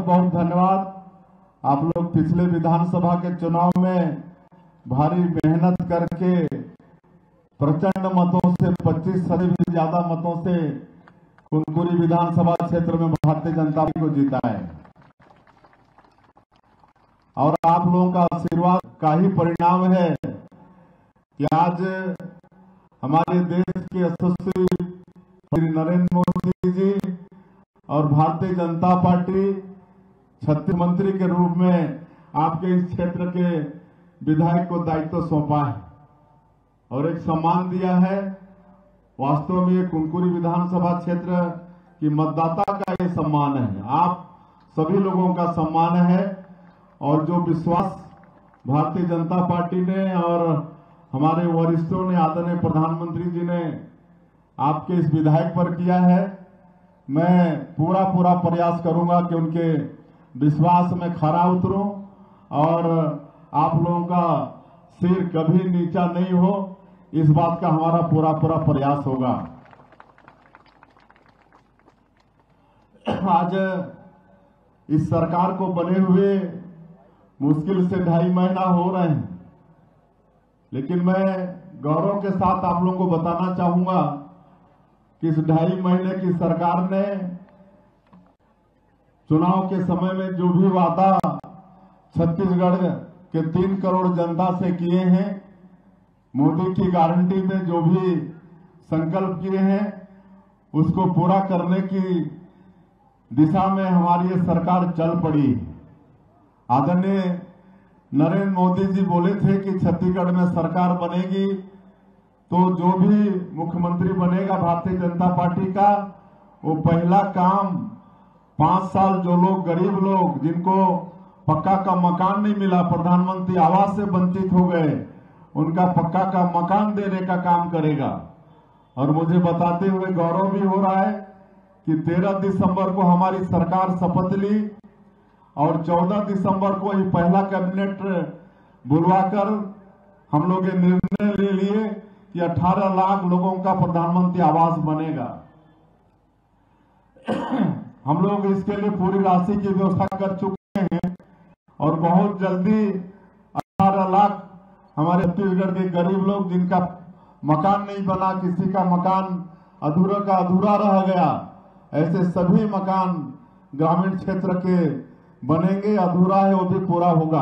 बहुत बहुत धन्यवाद। आप लोग पिछले विधानसभा के चुनाव में भारी मेहनत करके प्रचंड मतों से 25 से भी ज्यादा मतों से कुनकुरी विधानसभा क्षेत्र में भारतीय जनता पार्टी को जीता है और आप लोगों का आशीर्वाद का ही परिणाम है कि आज हमारे देश के यशस्वी श्री नरेंद्र मोदी जी और भारतीय जनता पार्टी छत्तीस मंत्री के रूप में आपके इस क्षेत्र के विधायक को दायित्व सौंपा है और एक सम्मान दिया है। वास्तव में ये कुनकुरी विधानसभा क्षेत्र की मतदाता का ये सम्मान है, आप सभी लोगों का सम्मान है और जो विश्वास भारतीय जनता पार्टी ने और हमारे वरिष्ठों ने, आदरणीय प्रधानमंत्री जी ने आपके इस विधायक पर किया है, मैं पूरा प्रयास करूंगा कि उनके विश्वास में खरा उतरूं और आप लोगों का सिर कभी नीचा नहीं हो, इस बात का हमारा पूरा प्रयास होगा। आज इस सरकार को बने हुए मुश्किल से 2.5 महीना हो रहे हैं, लेकिन मैं गौरव के साथ आप लोगों को बताना चाहूंगा कि इस 2.5 महीने की सरकार ने चुनाव के समय में जो भी वादा छत्तीसगढ़ के 3 करोड़ जनता से किए हैं, मोदी की गारंटी में जो भी संकल्प किए हैं, उसको पूरा करने की दिशा में हमारी ये सरकार चल पड़ी। आदरणीय नरेंद्र मोदी जी बोले थे कि छत्तीसगढ़ में सरकार बनेगी तो जो भी मुख्यमंत्री बनेगा भारतीय जनता पार्टी का, वो पहला काम 5 साल जो लोग गरीब लोग जिनको पक्का का मकान नहीं मिला, प्रधानमंत्री आवास से वंचित हो गए, उनका पक्का का मकान देने का काम करेगा। और मुझे बताते हुए गौरव भी हो रहा है कि 13 दिसंबर को हमारी सरकार शपथ ली और 14 दिसंबर को ही पहला कैबिनेट बुलवाकर हम लोग ये निर्णय ले लिए कि 18 लाख लोगों का प्रधानमंत्री आवास बनेगा। हम लोग इसके लिए पूरी राशि की व्यवस्था कर चुके हैं और बहुत जल्दी 18 लाख हमारे छत्तीसगढ़ के गरीब लोग जिनका मकान नहीं बना, किसी का मकान अधूरा का अधूरा रह गया, ऐसे सभी मकान ग्रामीण क्षेत्र के बनेंगे। अधूरा है वो भी पूरा होगा।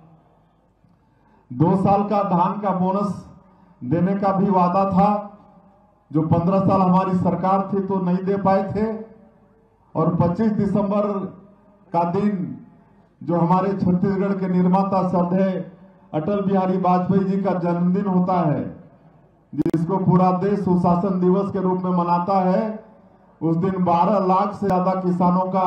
2 साल का धान का बोनस देने का भी वादा था, जो 15 साल हमारी सरकार थी तो नहीं दे पाए थे। और 25 दिसंबर का दिन जो हमारे छत्तीसगढ़ के निर्माता श्रद्धेय अटल बिहारी वाजपेयी जी का जन्मदिन होता है, जिसको पूरा देश सुशासन दिवस के रूप में मनाता है, उस दिन 12 लाख से ज्यादा किसानों का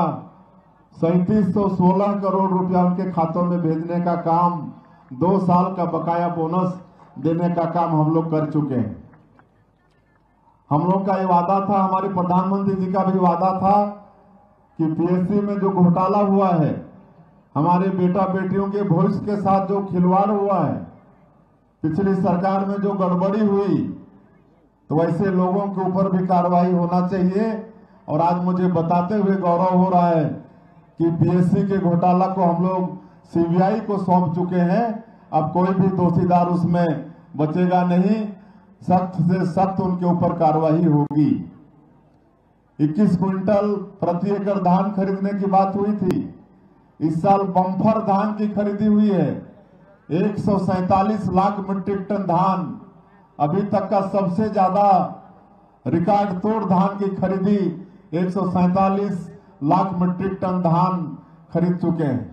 3716 करोड़ रुपया उनके खातों में भेजने का काम, 2 साल का बकाया बोनस देने का काम हम लोग कर चुके हैं। हम लोग का ये वादा था, हमारे प्रधानमंत्री जी का भी वादा था कि पीएससी में जो घोटाला हुआ है, हमारे बेटा बेटियों के भविष्य के साथ जो खिलवाड़ हुआ है, पिछली सरकार में जो गड़बड़ी हुई, तो ऐसे लोगों के ऊपर भी कार्रवाई होना चाहिए। और आज मुझे बताते हुए गौरव हो रहा है कि पीएससी के घोटाला को हम लोग सीबीआई को सौंप चुके हैं। अब कोई भी दोषीदार उसमें बचेगा नहीं, सख्त से सख्त उनके ऊपर कार्रवाई होगी। 21 क्विंटल प्रति एकड़ धान खरीदने की बात हुई थी, इस साल बम्पर धान की खरीदी हुई है। 147 लाख मीट्रिक टन धान, अभी तक का सबसे ज्यादा रिकॉर्ड तोड़ धान की खरीदी 147 लाख मीट्रिक टन धान खरीद चुके हैं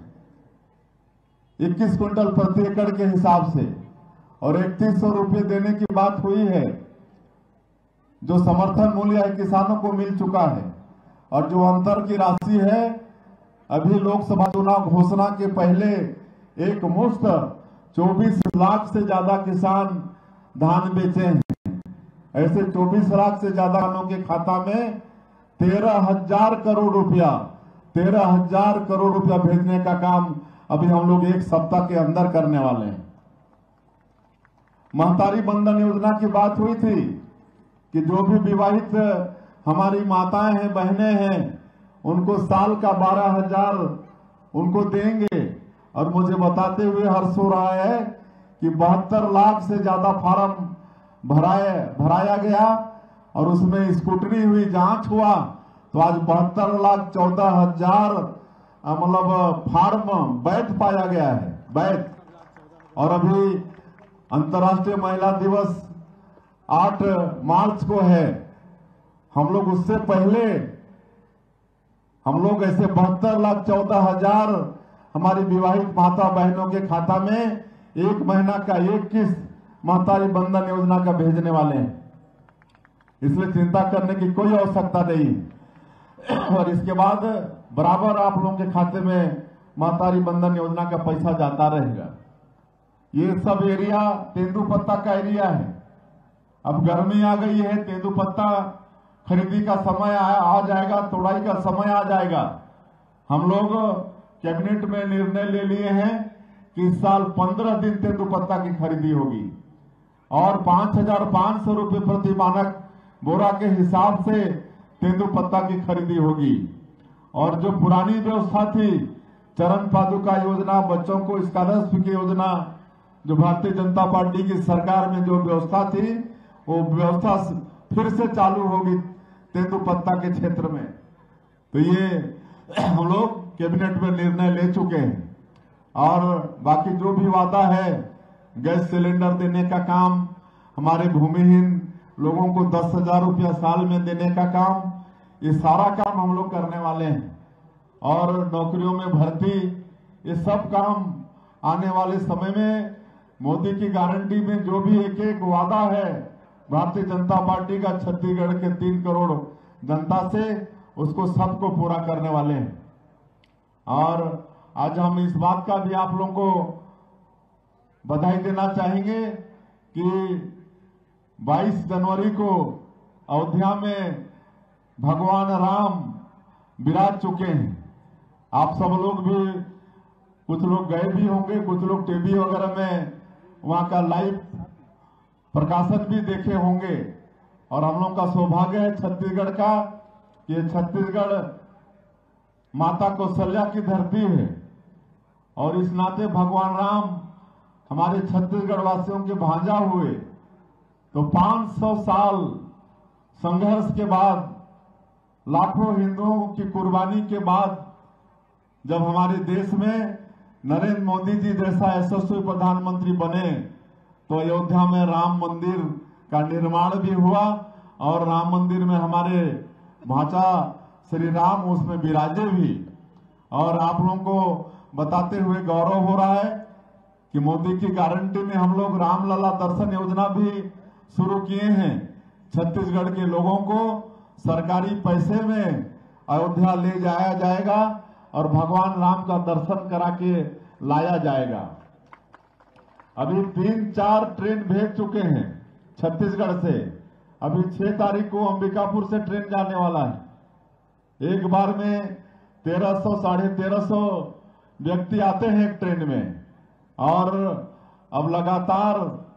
21 क्विंटल प्रति एकड़ के हिसाब से। और 3100 रुपये देने की बात हुई है, जो समर्थन मूल्य है किसानों को मिल चुका है। और जो अंतर की राशि है, अभी लोकसभा चुनाव घोषणा के पहले एक मुश्त 24 लाख से ज्यादा किसान धान बेचे हैं। ऐसे 24 लाख से ज्यादा किसानों के खाता में 13,000 करोड़ रुपया 13,000 करोड़ रुपया भेजने का काम अभी हम लोग 1 सप्ताह के अंदर करने वाले हैं। महतारी बंधन योजना की बात हुई थी कि जो भी विवाहित हमारी माताएं हैं, बहनें हैं, उनको साल का 12,000 उनको देंगे। और मुझे बताते हुए हर्ष हो रहा है कि 72 लाख से ज्यादा फार्म भराया गया और उसमें स्क्रूटनी हुई, जांच हुआ, तो आज 72,14,000 मतलब फार्म वैध पाया गया है, वैध। और अभी अंतर्राष्ट्रीय महिला दिवस 8 मार्च को है। हम लोग उससे पहले हम लोग ऐसे 72,14,000 हमारी विवाहित माता बहनों के खाता में 1 महीना का 1 किस्त महतारी बंधन योजना का भेजने वाले हैं। इसलिए चिंता करने की कोई आवश्यकता नहीं। और इसके बाद बराबर आप लोगों के खाते में महतारी बंधन योजना का पैसा जाता रहेगा। ये सब एरिया तेंदुपत्ता का एरिया है। अब गर्मी आ गई है, तेंदुपत्ता खरीदी का समय आ जाएगा, तोड़ाई का समय आ जाएगा। हम लोग कैबिनेट में निर्णय ले लिए हैं कि इस साल 15 दिन तेंदुपत्ता की खरीदी होगी और 5,500 रुपये प्रति मानक बोरा के हिसाब से तेंदुपत्ता की खरीदी होगी। और जो पुरानी व्यवस्था थी, चरण पादुका योजना, बच्चों को स्कॉलरशिप की योजना, जो भारतीय जनता पार्टी की सरकार में जो व्यवस्था थी, वो व्यवस्था फिर से चालू होगी तेंदुपत्ता के क्षेत्र में। तो ये हम लोग कैबिनेट में निर्णय ले चुके हैं। और बाकी जो भी वादा है, गैस सिलेंडर देने का काम, हमारे भूमिहीन लोगों को 10,000 रुपया साल में देने का काम, ये सारा काम हम लोग करने वाले हैं। और नौकरियों में भर्ती, ये सब काम आने वाले समय में मोदी की गारंटी में जो भी एक एक वादा है भारतीय जनता पार्टी का छत्तीसगढ़ के 3 करोड़ जनता से, उसको सबको पूरा करने वाले हैं। और आज हम इस बात का भी आप लोगों को बधाई देना चाहेंगे कि 22 जनवरी को अयोध्या में भगवान राम विराज चुके हैं। आप सब लोग भी, कुछ लोग गए भी होंगे, कुछ लोग टीवी वगैरह में वहां का लाइव प्रकाशन भी देखे होंगे। और हम लोग का सौभाग्य है छत्तीसगढ़ का कि छत्तीसगढ़ माता कौशल्या की धरती है। और इस नाते भगवान राम हमारे छत्तीसगढ़ वासियों के भांजा हुए, तो 500 साल संघर्ष के बाद, लाखों हिंदुओं की कुर्बानी के बाद जब हमारे देश में नरेंद्र मोदी जी जैसा यशस्वी प्रधानमंत्री बने, तो अयोध्या में राम मंदिर का निर्माण भी हुआ और राम मंदिर में हमारे भांजा श्री राम उसमें विराजे भी। और आप लोगों को बताते हुए गौरव हो रहा है कि मोदी की गारंटी में हम लोग रामलला दर्शन योजना भी शुरू किए हैं। छत्तीसगढ़ के लोगों को सरकारी पैसे में अयोध्या ले जाया जाएगा और भगवान राम का दर्शन करा के लाया जाएगा। अभी 3-4 ट्रेन भेज चुके हैं छत्तीसगढ़ से। अभी 6 तारीख को अंबिकापुर से ट्रेन जाने वाला है। एक बार में 1300 साढ़े 1300 व्यक्ति आते हैं एक ट्रेन में। और अब लगातार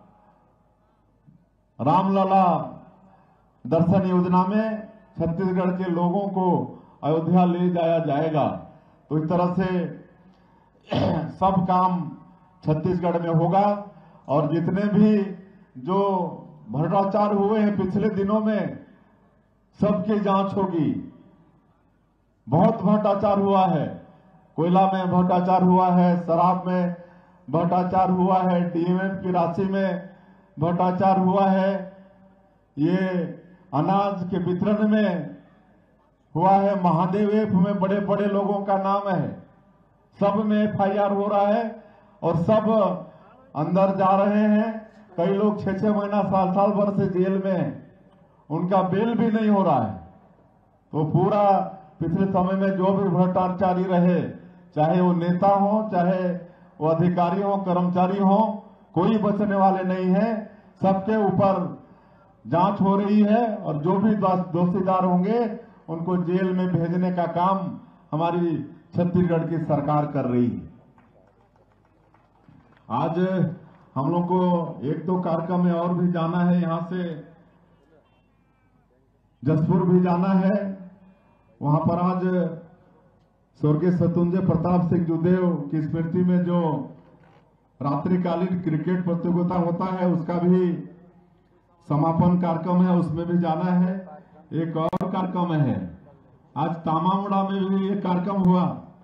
रामलला दर्शन योजना में छत्तीसगढ़ के लोगों को अयोध्या ले जाया जाएगा। तो इस तरह से सब काम छत्तीसगढ़ में होगा। और जितने भी जो भ्रष्टाचार हुए हैं पिछले दिनों में, सबकी जांच होगी। बहुत भ्रष्टाचार हुआ है, कोयला में भ्रष्टाचार हुआ है, शराब में भ्रष्टाचार हुआ है, डीएमएफ की राशि में भ्रष्टाचार हुआ है, ये अनाज के वितरण में हुआ है, महादेव ऐप में बड़े बड़े लोगों का नाम है, सब में एफआईआर हो रहा है और सब अंदर जा रहे हैं। कई लोग 6-6 महीना, साल भर से जेल में हैं, उनका बेल भी नहीं हो रहा है। तो पूरा पिछले समय में जो भी भ्रष्टाचारी रहे, चाहे वो नेता हो, चाहे वो अधिकारी हो, कर्मचारी हो, कोई बचने वाले नहीं है। सबके ऊपर जांच हो रही है और जो भी दोषीदार होंगे उनको जेल में भेजने का काम हमारी छत्तीसगढ़ की सरकार कर रही है। आज हम लोग को 1-2 कार्यक्रम में और भी जाना है, यहां से जसपुर भी जाना है। वहां पर आज स्वर्गीय शत्रुंजय प्रताप सिंह जुदेव की स्मृति में जो रात्रिकालीन क्रिकेट प्रतियोगिता होता है उसका भी समापन कार्यक्रम है, उसमें भी जाना है। एक और कार्यक्रम है, आज तामामुड़ा में भी एक कार्यक्रम हुआ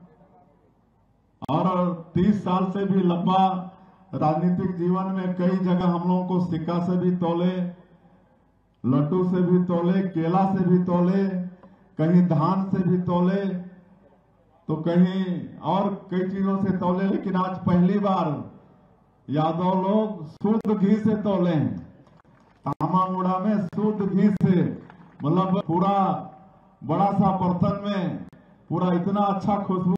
और 30 साल से भी लंबा राजनीतिक जीवन में कई जगह हम लोगों को सिक्का से भी तोले, लड्डू से भी तोले, केला से भी तोले, कहीं धान से भी तोले, तो कहीं और कई चीजों से तोले, लेकिन आज पहली बार यादव लोग शुद्ध घी से तोले हैं। तामामुड़ा में शुद्ध घी से, मतलब पूरा बड़ा सा बर्तन में पूरा इतना अच्छा खुशबू